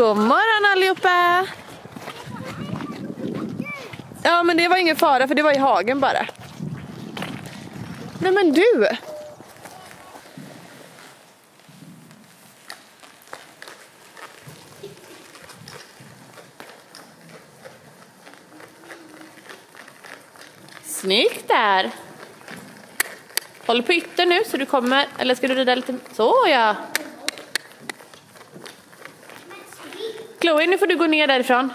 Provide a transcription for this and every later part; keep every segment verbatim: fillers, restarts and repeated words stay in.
God morgon allihopa! Ja, men det var ingen fara för det var i hagen bara. Nej men du! Snyggt där! Håll på ytter nu så du kommer, eller ska du rida lite? Så ja! Chloe, nu får du gå ner därifrån.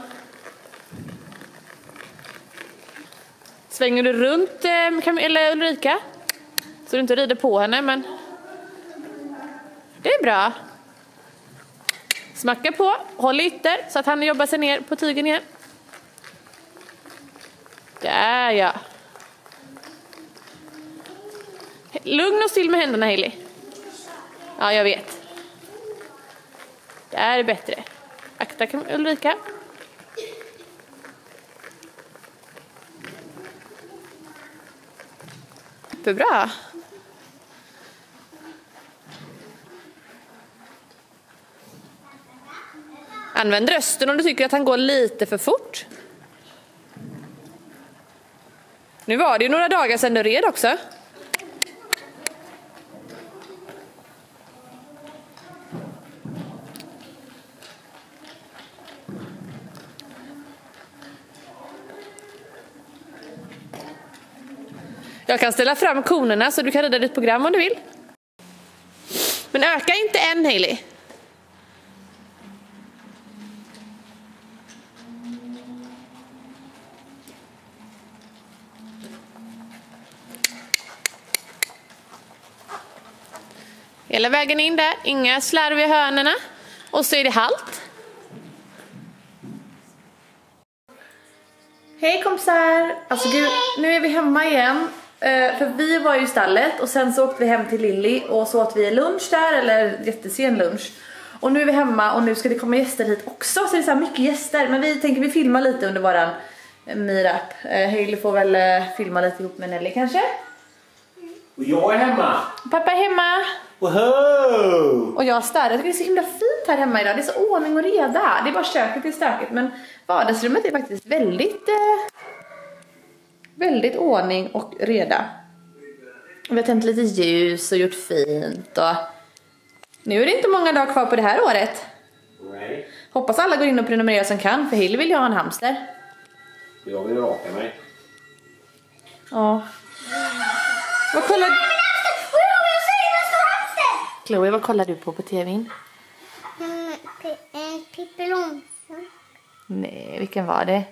Svänger du runt eh, eller Ulrika? Så du inte rider på henne, men det är bra. Smacka på, håll ytter så att han jobbar sig ner på tygen igen. Där ja. Lugn och still med händerna, Hailey. Ja, jag vet. Det är bättre. Akta Ulrika. Bra. Använd rösten om du tycker att han går lite för fort. Nu var det ju några dagar sedan du red också. Jag kan ställa fram konerna så du kan rida ditt program om du vill. Men öka inte än, Hailey. Hela vägen in där, inga slarviga hörnorna. Och så är det halt. Hej kompisar! Alltså gud, nu är vi hemma igen. För vi var ju i stallet och sen så åkte vi hem till Lilly och så åt vi lunch där, eller jättesen lunch. Och nu är vi hemma och nu ska det komma gäster hit också, så det är så här mycket gäster. Men vi tänker vi filma lite under våran meetup. Hailey får väl filma lite ihop med Nelly kanske. Och jag är hemma. Pappa är hemma. Woho! Och jag städar. Jag tycker det är så himla fint här hemma idag. Det är så ordning och reda. Det är bara köket är stökigt, men vardagsrummet är faktiskt väldigt eh, väldigt ordning och reda. Vi har tänt lite ljus och gjort fint. Och nu är det inte många dagar kvar på det här året. Nej. Hoppas alla går in och prenumererar som kan, för Hailey vill ju ha en hamster. Jag vill raka mig. Ja. Vad kollar du? Chloe, vad kollar du på på tvn? Mm, Pippi Långstrump. Nej, vilken var det?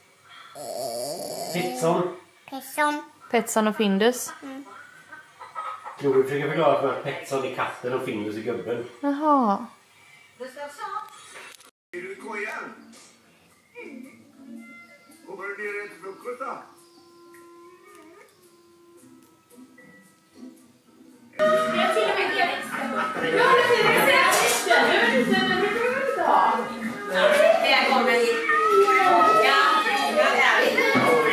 Petson. Petson. Petson och Findus. Mm. Chloe försöker förklara för Petson i katten och Findus i gubben. Jaha. Är du i kojan? Kommer du ner till frukost då? Jag till och med det. Ja, det är det. Nu är det inte ha. Jag kommer hit. Ja, jag är det.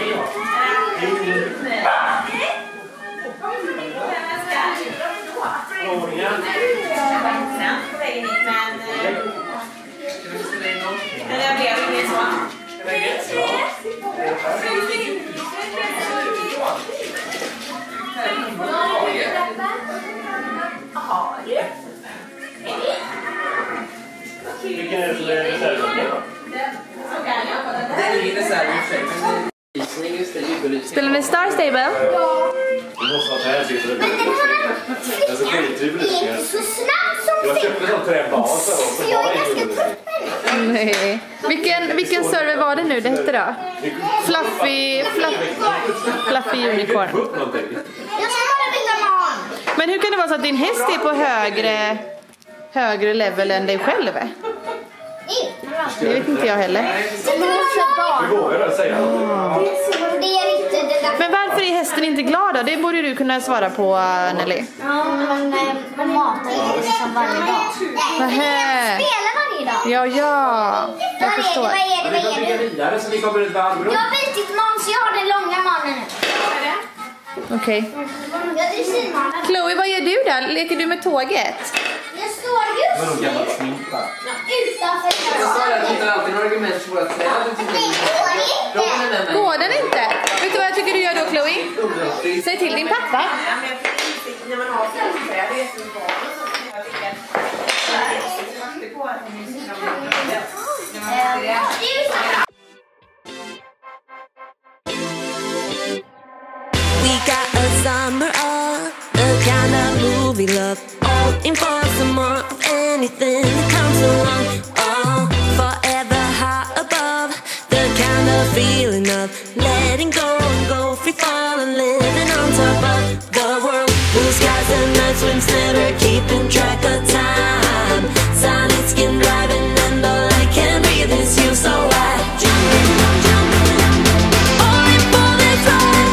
Vilken är det som är reservdelen? Den är reservdelen. Just det, ljudbelysning. Spelar ni Star Stable? Ja. Du måste ha tänd så det blir alltså det är Det är inte så snabbt som jag köpte sån träbas och så jag var är det ganska trött på det. Nej. Vilken, vilken server var det nu det hette då? Fluffy, fluff, fluffy Unicorn. Jag ska bara byta man. Men hur kan det vara så att din häst är på högre, högre level än dig själv? Det vet inte jag heller. Du vågar väl säga Det är inte det där. Men varför är hästen inte glad då? Det borde du kunna svara på, Nelly. Ja, men man matar ju som varje dag. Nähä. Spelar varje dag. Ja, ja. Jag förstår. Vad är det? Vad är det? Vad är det? vidare så vi kommer ut varv Jag har bytt man så jag har den långa mannen nu. Okej. Jag är dressyrmannen. Chloe, vad gör du där? Leker du med tåget? Jag står just Vadå gammalt smink? titta. Utanför Jag sa att du hittar alltid några argument för våra träd. Går den inte? Vet du vad jag tycker du gör då, Chloe? Säg till din pappa. När man har fältträd, det är som barn och så. Jag tycker att det är på att man ska ha när man det. We got a summer of the kind of movie love. All in for some more of anything that comes along. Oh, forever high above. The kind of feeling of letting go and go free falling, living on top of the world. Blue skies and night swims, never keeping track of time. Silent skin driving and all I can breathe is you, so I jump in, jump in, all in for this ride.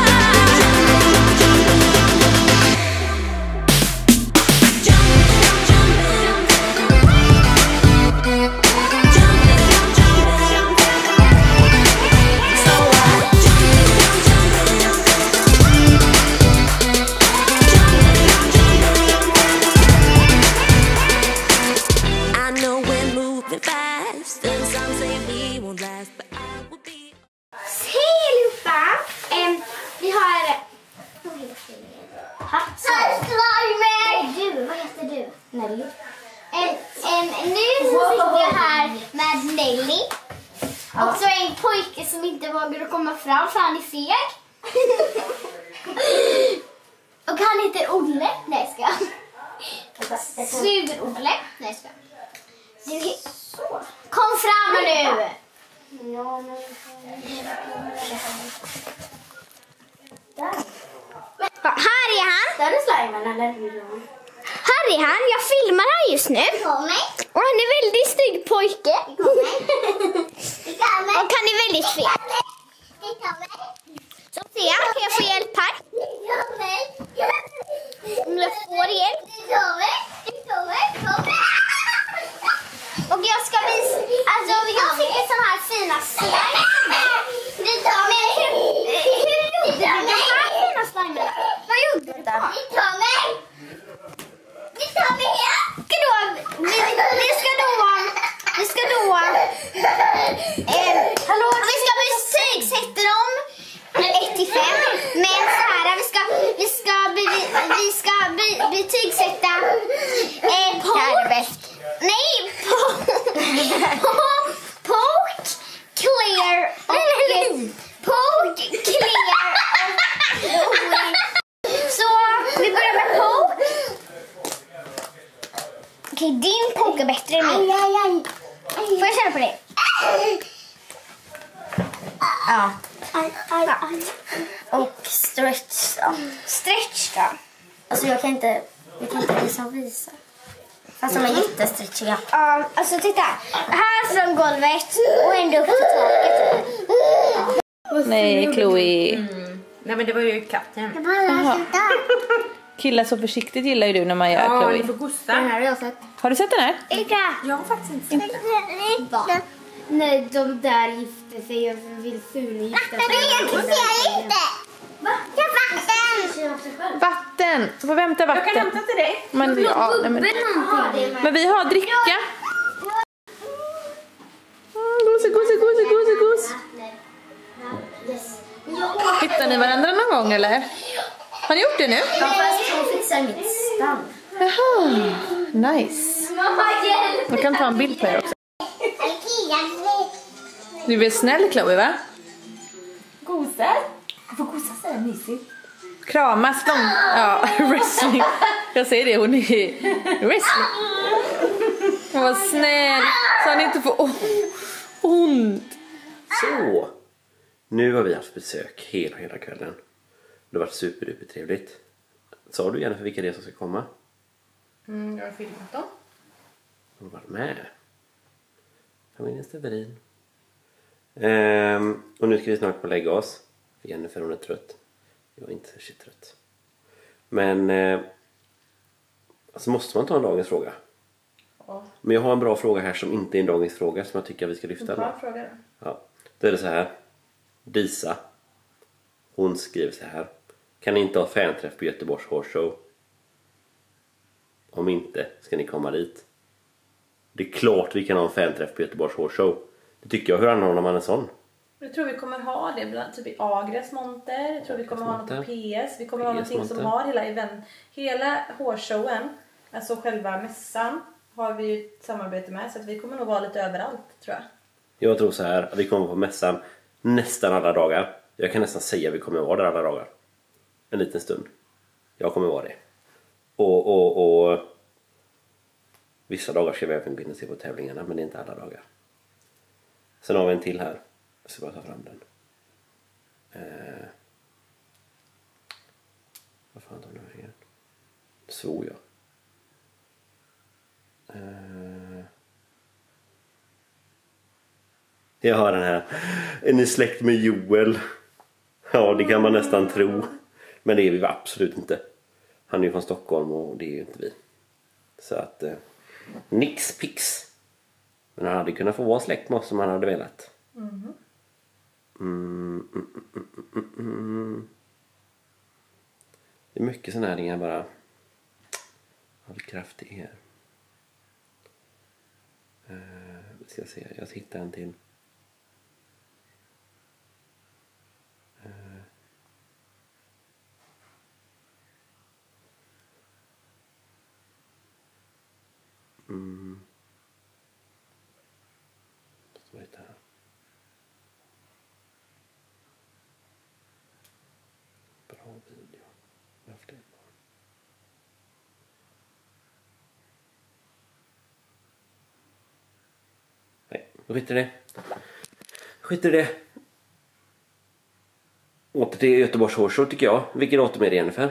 Nelly. En, en, nu så sitter jag här med Nelly. Och så är en pojke som inte vågar att komma fram för han är feg. Och han heter Olle. Nej, ska jag. Sur-Olle. Nej, ska jag. Du, kom fram nu. Ja, här är han. Där är slimen, eller hur? Här är han. Jag filmar han just nu. Och han är väldigt snygg pojke. Och han är väldigt fet. Så se, kan jag få hjälp här? Om jag får hjälp. Och jag ska visa. Alltså jag fick en sån här fina slime. Men hur, hur gjorde du den här fina slimen? Vad gjorde du då? Vi tar med här. Vi, vi ska då, vi ska då, eh, hallå, vi ska betygsätta dem ett till fem. Men så här, vi ska, vi ska, vi ska be, betygsätta eh, Poke. Nej, Poke, Clear och Poke, Clear och så vi börjar med Poke. Okej, din Poke är bättre än min. Aj, aj, aj. Får jag känna på det? Ja. Aj, aj, aj. Och stretch då. Stretch då. Alltså jag kan inte, jag kan inte visa och visa. Fast de är jättestretchiga. Ja, alltså titta. Här från golvet och ända upp till taket. Ja. Nej, Chloe. Mm. Nej, men det var ju katten. Jag bara titta. Killar så försiktigt gillar ju du när man gör, Ja, Chloe. ni får gusta. Den här har jag sett. Har du sett den här? Ica. Jag har faktiskt inte sett Va? Nej, de där gifter sig. Jag vill fulgifta Men jag kan se inte. Va? Vatten. Vatten! Du får hämta Jag kan vatten. hämta till dig. Men, ja, nej, men, men vi har dricka. Mm, gose, gose, gose, gose, gose. Hittar ni varandra någon gång eller? Har ni gjort det nu? Ja, fast hon fixar mitt stam. Jaha, nice. Jag kan ta en bild på er också. Du är snäll, Chloe, va? Gosar. Du får gosa så här mysigt. Kramas lång... Ja, wrestling. Jag säger det, hon är wrestling. Hon var snäll. Så han inte får ont. Så. Nu har vi haft besök hela, hela kvällen. Det har varit superduper trevligt. Sa du gärna för vilka det är som ska komma? Mm, jag har filmat dem. Hon har varit med. Familjen Steverin. Ehm, och nu ska vi snart på lägga oss. För Jennifer, hon är trött. Jag är inte så trött. Men eh, alltså måste man ta en dagens fråga? Ja. Men jag har en bra fråga här som inte är en dagens fråga som jag tycker vi ska lyfta. Bra fråga då. Ja, då är det så här. Disa. Hon skriver så här. Kan ni inte ha fanträff på Göteborgs Horse Show? Om inte ska ni komma dit. Det är klart vi kan ha en fanträff på Göteborgs Hårshow. Det tycker jag. Hur anordnar man en sån? Jag tror vi kommer ha det bland, typ i Agres monter. Jag tror vi kommer ha något på P S. Vi kommer ha någonting som har hela event. Hela hårshowen, alltså själva mässan, har vi ju ett samarbete med. Så att vi kommer nog vara lite överallt, tror jag. Jag tror så här, att vi kommer på mässan nästan alla dagar. Jag kan nästan säga att vi kommer vara där alla dagar. En liten stund. Jag kommer vara det. Och, och, och vissa dagar ska vi även kunna se på tävlingarna, men det är inte alla dagar. Sen har vi en till här. Jag ska bara ta fram den. Eh, vad fan tar nu igen? Svor jag. Eh, jag har den här. Är ni släkt med Joel? Ja, det kan man nästan tro. Men det är vi absolut inte. Han är ju från Stockholm och det är ju inte vi. Så att eh, nix pix. Men han hade kunnat få vara släkt med oss om han hade velat. Mm. Mm, mm, mm, mm, mm. Det är mycket sådana här jag bara har kraft i er. Uh, vi ska se, jag hittar en till. Uh. Mm. Så lite här. Bra video. Varför det? Nej, skit i det. Skit i det. Åter till Göteborgs Hårshow tycker jag. Vilket datum är det ungefär?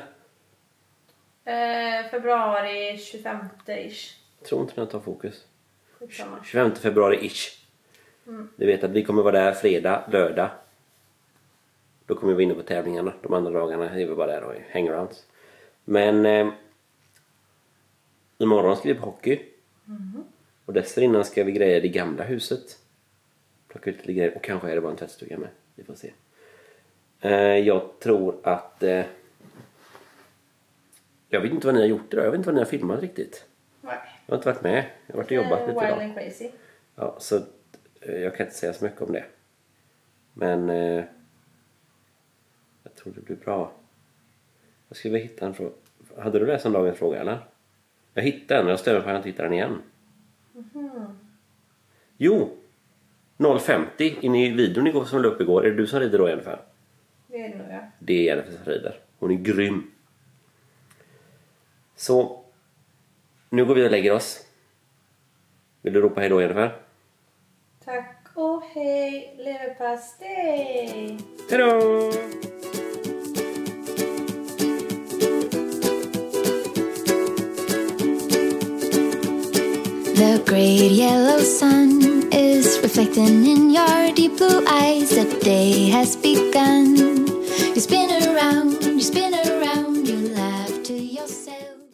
Eh, februari tjugofemte-ish. Tror inte den tar fokus. Skitsamma. tjugofemte februari-ish. Mm. Du vet att vi kommer vara där fredag, lördag. Då kommer vi in på tävlingarna. De andra dagarna är vi bara där och hangarounds. Men eh, imorgon ska vi på hockey. Mm. Och dessförinnan ska vi greja det gamla huset. Plocka ut lite grejer. Och kanske är det bara en tvättstuga med. Vi får se. Eh, jag tror att... Eh, jag vet inte vad ni har gjort idag. Jag vet inte vad ni har filmat riktigt. Nej. Jag har inte varit med. Jag har varit och jobbat lite Wild idag. and crazy. Ja, så eh, jag kan inte säga så mycket om det. Men... Eh, jag tror det blir bra. Jag skulle hitta en fråga. Hade du läst en dagens fråga eller? Jag hittade den. Jag stämmer på att jag inte hittar den igen. Mm-hmm. Jo. noll femtio in i videon igår som låg upp igår. Är det du som rider då i alla fall? Det är det nog, ja. Det är Jennifer som rider. Hon är grym. Så. Nu går vi och lägger oss. Vill du ropa hej då Jennifer? Tack och hej leverpastej. Hej då! The great yellow sun is reflecting in your deep blue eyes. The day has begun. You spin around, you spin around.